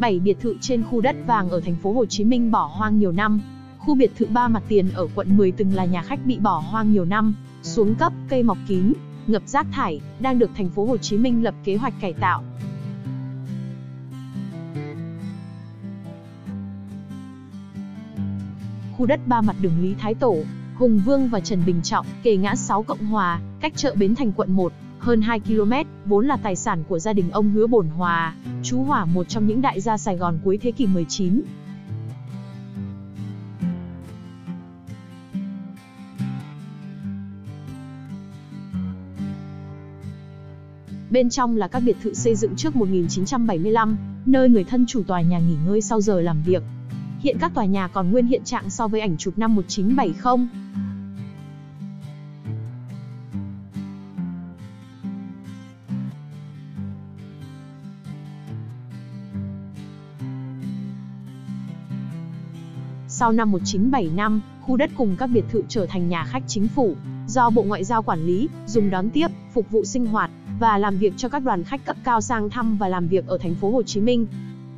7 biệt thự trên khu đất vàng ở thành phố Hồ Chí Minh bỏ hoang nhiều năm. Khu biệt thự Ba Mặt Tiền ở quận 10 từng là nhà khách bị bỏ hoang nhiều năm, xuống cấp, cây mọc kín, ngập rác thải, đang được thành phố Hồ Chí Minh lập kế hoạch cải tạo. Khu đất Ba Mặt đường Lý Thái Tổ, Hùng Vương và Trần Bình Trọng, kề ngã 6 Cộng Hòa, cách chợ Bến Thành quận 1, hơn 2 km, vốn là tài sản của gia đình ông Hứa Bổn Hòa, chú Hỏa, một trong những đại gia Sài Gòn cuối thế kỷ 19. Bên trong là các biệt thự xây dựng trước 1975, nơi người thân chủ tòa nhà nghỉ ngơi sau giờ làm việc. Hiện các tòa nhà còn nguyên hiện trạng so với ảnh chụp năm 1970. Sau năm 1975, khu đất cùng các biệt thự trở thành nhà khách chính phủ, do Bộ Ngoại giao quản lý, dùng đón tiếp, phục vụ sinh hoạt và làm việc cho các đoàn khách cấp cao sang thăm và làm việc ở thành phố Hồ Chí Minh.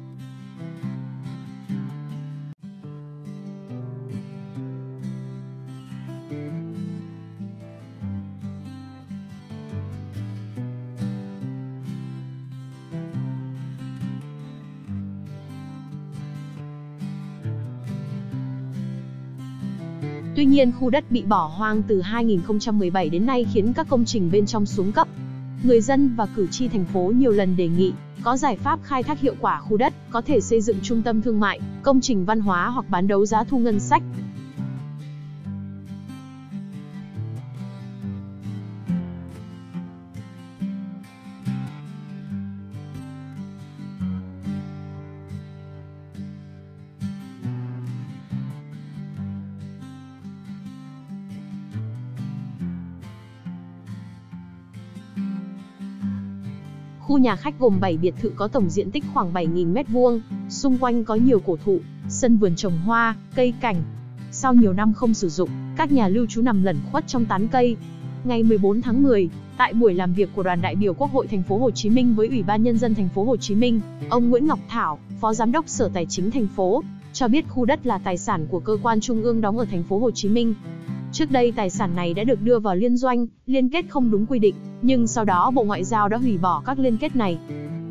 Tuy nhiên, khu đất bị bỏ hoang từ 2017 đến nay khiến các công trình bên trong xuống cấp. Người dân và cử tri thành phố nhiều lần đề nghị có giải pháp khai thác hiệu quả khu đất, có thể xây dựng trung tâm thương mại, công trình văn hóa hoặc bán đấu giá thu ngân sách. Khu nhà khách gồm 7 biệt thự có tổng diện tích khoảng 7.000 m², xung quanh có nhiều cổ thụ, sân vườn trồng hoa, cây cảnh. Sau nhiều năm không sử dụng, các nhà lưu trú nằm lẩn khuất trong tán cây. Ngày 14 tháng 10, tại buổi làm việc của đoàn đại biểu Quốc hội thành phố Hồ Chí Minh với Ủy ban nhân dân thành phố Hồ Chí Minh, ông Nguyễn Ngọc Thảo, Phó Giám đốc Sở Tài chính thành phố, cho biết khu đất là tài sản của cơ quan trung ương đóng ở thành phố Hồ Chí Minh. Trước đây tài sản này đã được đưa vào liên doanh, liên kết không đúng quy định, nhưng sau đó Bộ Ngoại giao đã hủy bỏ các liên kết này.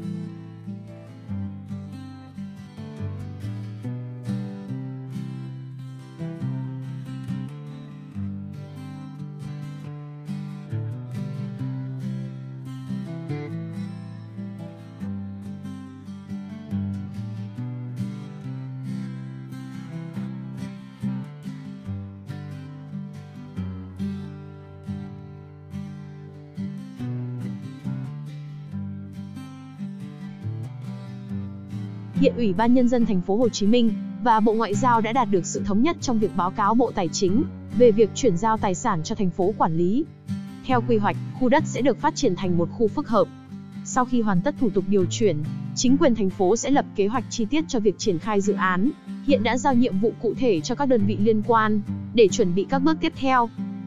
Hiện Ủy ban nhân dân thành phố Hồ Chí Minh và Bộ Ngoại giao đã đạt được sự thống nhất trong việc báo cáo Bộ Tài chính về việc chuyển giao tài sản cho thành phố quản lý. Theo quy hoạch, khu đất sẽ được phát triển thành một khu phức hợp. Sau khi hoàn tất thủ tục điều chuyển, chính quyền thành phố sẽ lập kế hoạch chi tiết cho việc triển khai dự án. Hiện đã giao nhiệm vụ cụ thể cho các đơn vị liên quan để chuẩn bị các bước tiếp theo.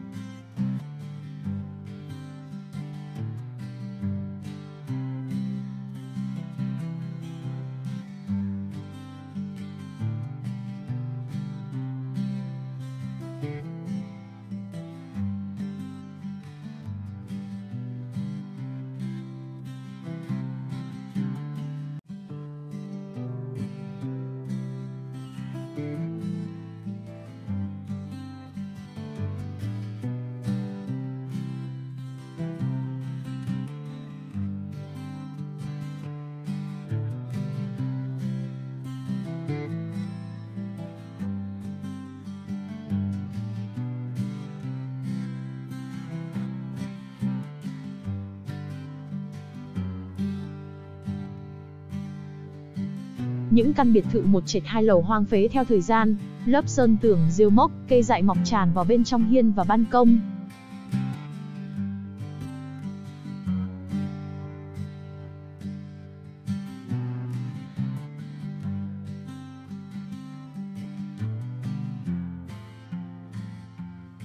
Những căn biệt thự một trệt hai lầu hoang phế theo thời gian, lớp sơn tường rêu mốc, cây dại mọc tràn vào bên trong hiên và ban công.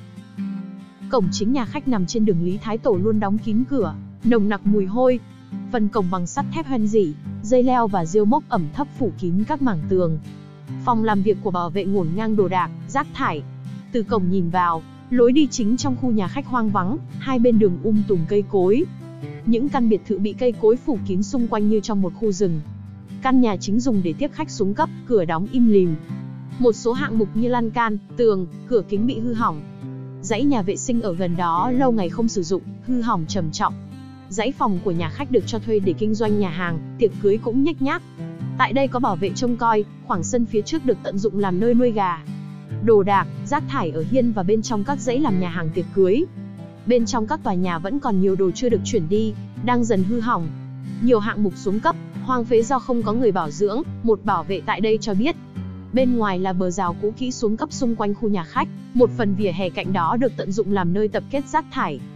Cổng chính nhà khách nằm trên đường Lý Thái Tổ luôn đóng kín cửa, nồng nặc mùi hôi. Phần cổng bằng sắt thép hoen rỉ, dây leo và rêu mốc ẩm thấp phủ kín các mảng tường. Phòng làm việc của bảo vệ ngổn ngang đồ đạc, rác thải. Từ cổng nhìn vào, lối đi chính trong khu nhà khách hoang vắng, hai bên đường tùm cây cối. Những căn biệt thự bị cây cối phủ kín xung quanh như trong một khu rừng. Căn nhà chính dùng để tiếp khách xuống cấp, cửa đóng im lìm. Một số hạng mục như lan can, tường, cửa kính bị hư hỏng. Dãy nhà vệ sinh ở gần đó lâu ngày không sử dụng, hư hỏng trầm trọng. Dãy phòng của nhà khách được cho thuê để kinh doanh nhà hàng, tiệc cưới cũng nhếch nhác. Tại đây có bảo vệ trông coi, khoảng sân phía trước được tận dụng làm nơi nuôi gà. Đồ đạc, rác thải ở hiên và bên trong các dãy làm nhà hàng tiệc cưới. Bên trong các tòa nhà vẫn còn nhiều đồ chưa được chuyển đi, đang dần hư hỏng. Nhiều hạng mục xuống cấp, hoang phế do không có người bảo dưỡng, một bảo vệ tại đây cho biết. Bên ngoài là bờ rào cũ kỹ xuống cấp xung quanh khu nhà khách, một phần vỉa hè cạnh đó được tận dụng làm nơi tập kết rác thải.